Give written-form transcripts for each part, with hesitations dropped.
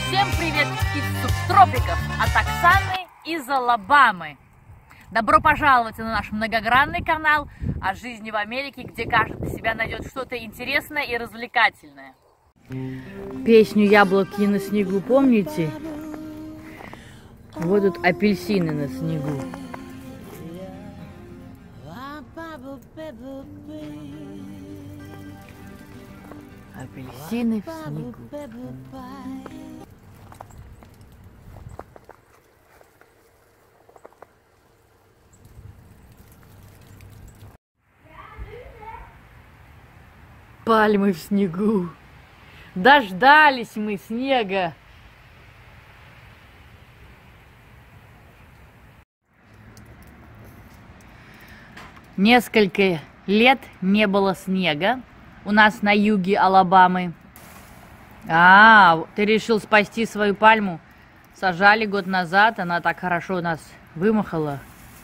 Всем привет из субтропиков от Оксаны из Алабамы. Добро пожаловать на наш многогранный канал о жизни в Америке, где каждый для себя найдет что-то интересное и развлекательное. Песню «Яблоки на снегу» помните? Вот тут апельсины на снегу. Апельсины в снегу. Пальмы в снегу. Дождались мы снега. Несколько лет не было снега у нас на юге Алабамы. Ты решил спасти свою пальму. Сажали год назад, она так хорошо у нас вымахала.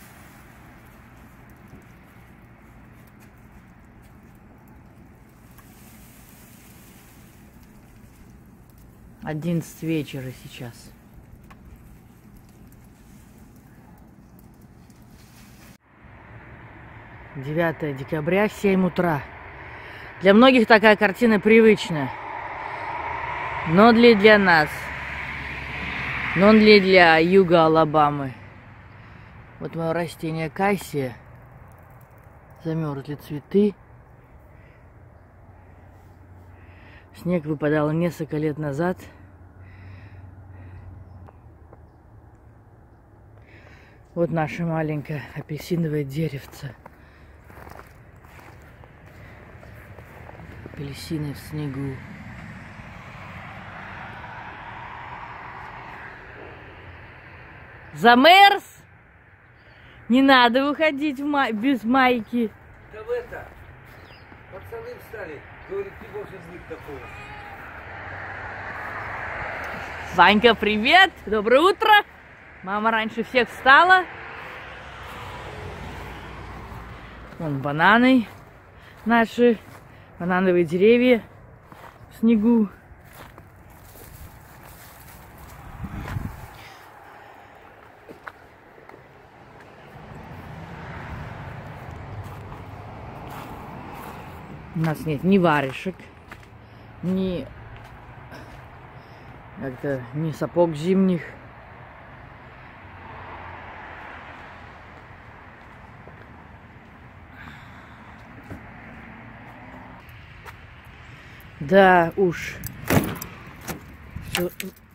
11 вечера сейчас. 9 декабря, 7 утра. Для многих такая картина привычна. Но для нас. Но для юга Алабамы. Вот мое растение кассия. Замерзли цветы. Снег выпадал несколько лет назад. Вот наше маленькое апельсиновое деревце. Апельсины в снегу. Замерз? Не надо выходить без майки. Да в это, пацаны встали, говорит, не должен быть такого. Ванька, привет! Доброе утро! Мама раньше всех встала. Вон бананы наши, банановые деревья в снегу. У нас нет ни варежек, ни сапог зимних. Да уж. Всё.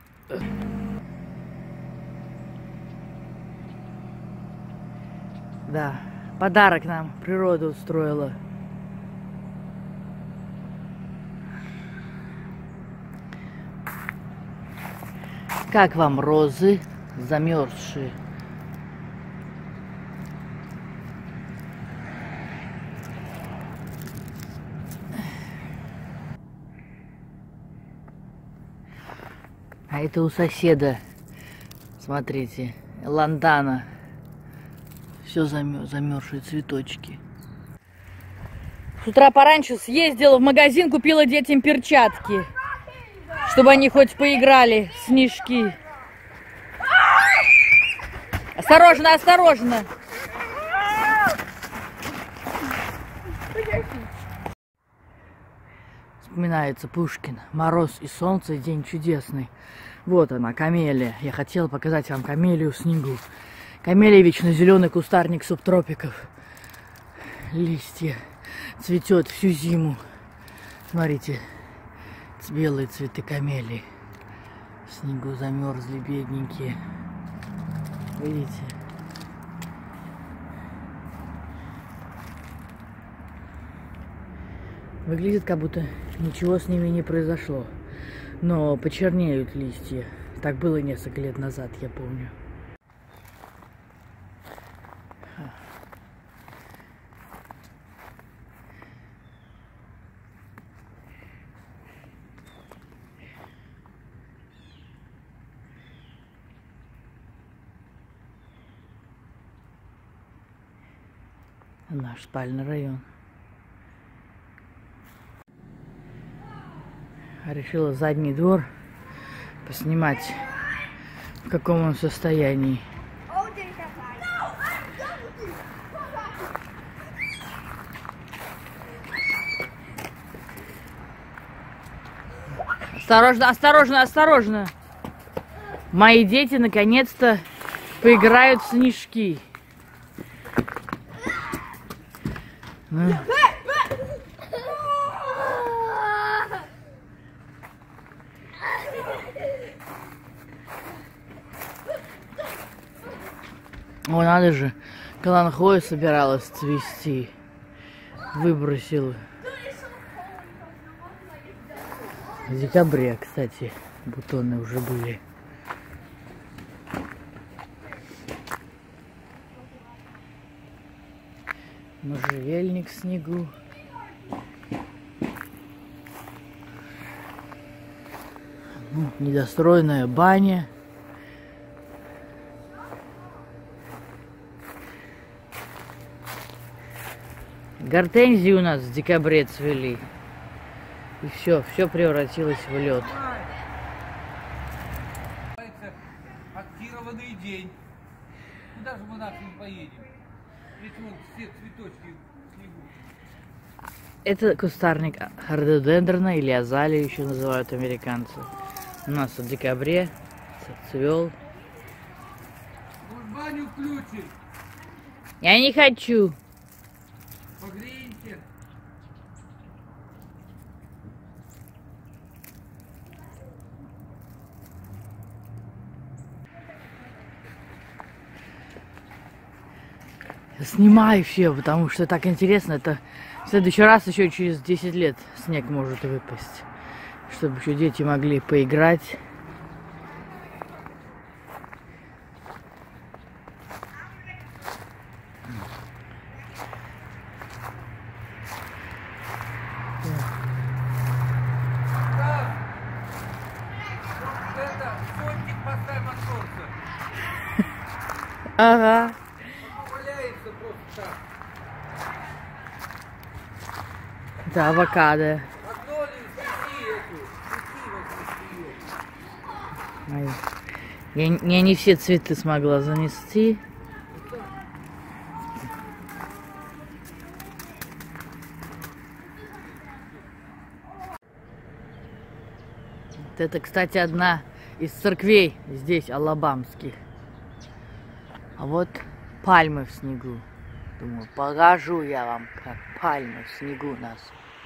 Да, подарок нам природа устроила. Как вам розы замерзшие? А это у соседа, смотрите, ландана. Все замерзшие цветочки. С утра пораньше съездила в магазин, купила детям перчатки, чтобы они хоть поиграли в снежки. Осторожно, осторожно. Вспоминается Пушкин. Мороз и солнце, день чудесный. Вот она, камелия. Я хотела показать вам камелию в снегу. Камелия — вечно зеленый кустарник субтропиков. Листья. Цветет всю зиму. Смотрите. Белые цветы камелии. В снегу замерзли, бедненькие. Видите? Выглядит, как будто ничего с ними не произошло. Но почернеют листья. Так было несколько лет назад, я помню. Наш спальный район. Решила задний двор поснимать, в каком он состоянии. Осторожно, осторожно, осторожно. Мои дети наконец-то поиграют в снежки. О, надо же, каланхоя собиралась цвести. Выбросила. В декабре, кстати, бутоны уже были. Можжевельник в снегу. Ну, недостроенная баня. Гортензии у нас в декабре цвели. И все превратилось в лед. Актированный день. Куда же мы нахрен поедем? Если вон все цветочки в снегу. Это кустарник рододендрона или азалия еще называют американцы. У нас в декабре цвел. Может, баню включим? Я не хочу. Погреемся. Снимай все, потому что так интересно. Это в следующий раз еще через 10 лет снег может выпасть. Чтобы еще дети могли поиграть. Это зонтик поставим от солнца. Ага. Валяется просто так. Это авокадо. Одно ли снеси эту, снеси вот ее. Я не все цветы смогла занести. Вот это, кстати, одна из церквей здесь, алабамских. А вот пальмы в снегу. Думаю, покажу я вам, как пальмы в снегу у нас.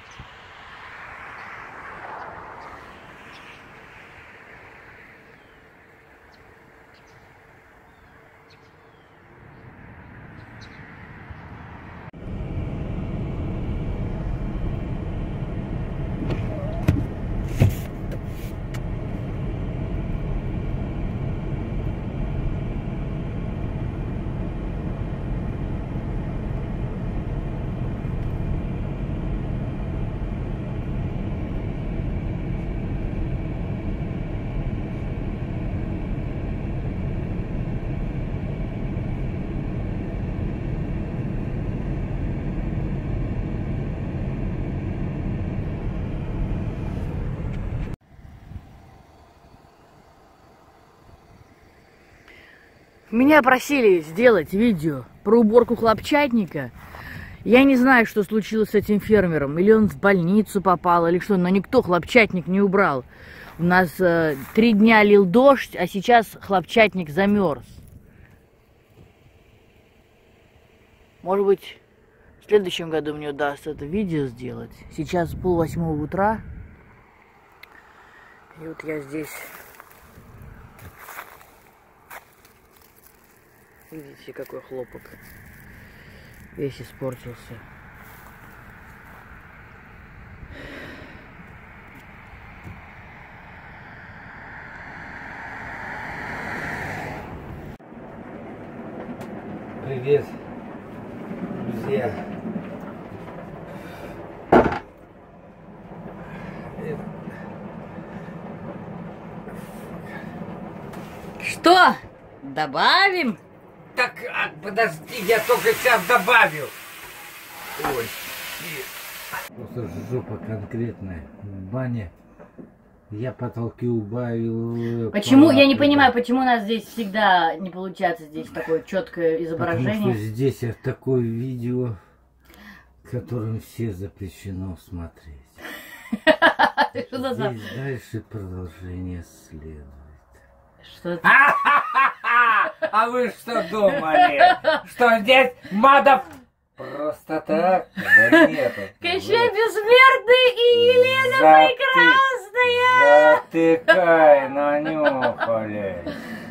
Меня просили сделать видео про уборку хлопчатника. Я не знаю, что случилось с этим фермером. Или он в больницу попал, или что. Но никто хлопчатник не убрал. У нас 3 дня лил дождь, а сейчас хлопчатник замерз. Может быть, в следующем году мне удастся это видео сделать. Сейчас 7:30 утра. И вот я здесь. Видите, какой хлопок. Весь испортился. Привет, друзья. Что? Добавим? Так, подожди, я только сейчас добавил. Ой. Просто жопа конкретная. В бане Я потолки убавил. Почему, я не понимаю, почему у нас здесь всегда не получается здесь такое четкое Потому изображение. что здесь такое видео, которым все запрещено смотреть. Что за зам- Здесь дальше продолжение следует. Что это? А вы что думали? Что здесь мадов просто так? Да нету. Кощей Бессмертный и Елена Прекрасная! Затыкай, нанюхали.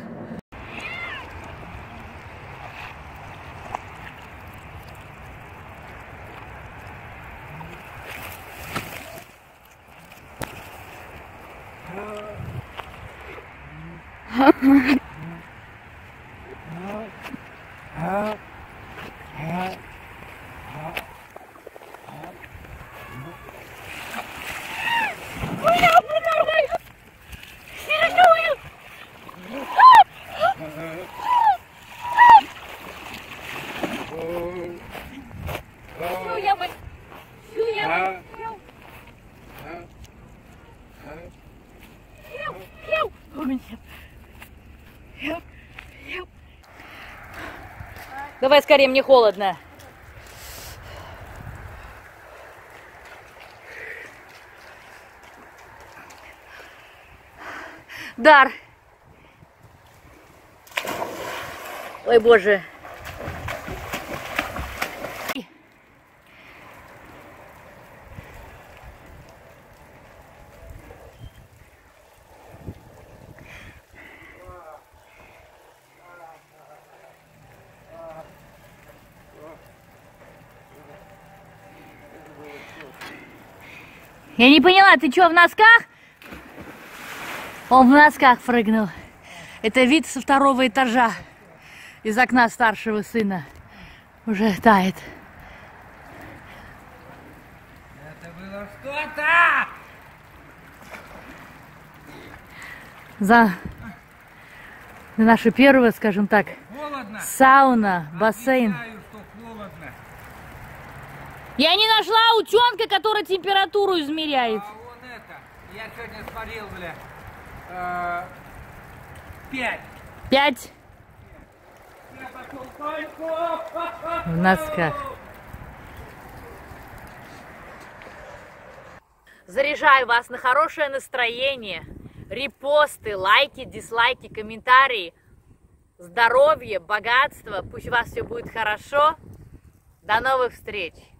Давай скорее, мне холодно. Дар. Ой, боже. Я не поняла, ты что, в носках? Он в носках прыгнул. Это вид со второго этажа. Из окна старшего сына. Уже тает. Это было что-то! За наша первая, скажем так, Холодно! сауна, бассейн. Знаю, что холодно. Я не нашла утенка, который температуру измеряет. А вон это, я сегодня смотрел, бля, 5. 5 Я пошел только. в носках. Заряжаю вас на хорошее настроение. Репосты, лайки, дизлайки, комментарии. Здоровье, богатство. Пусть у вас все будет хорошо. До новых встреч!